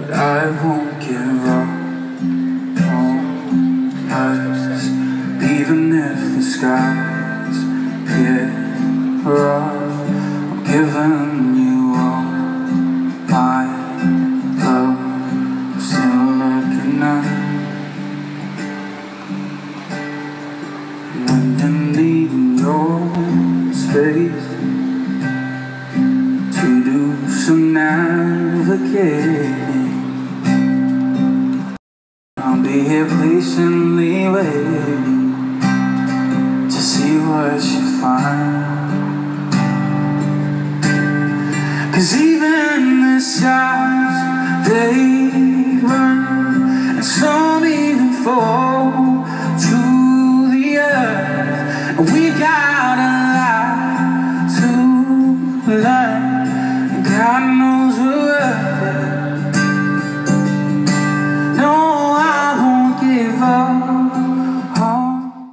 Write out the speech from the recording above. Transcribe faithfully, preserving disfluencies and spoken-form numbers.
I won't give up on us, even if the skies get rough. I'm giving you all my love. I'm still looking up, when you're needing your space to do some navigating. I'll be here patiently waiting to see what you find. 'Cause even the skies, they burn, and some even fall to the earth. And we got a lot to learn, and God knows we're worth it. No, I won't give up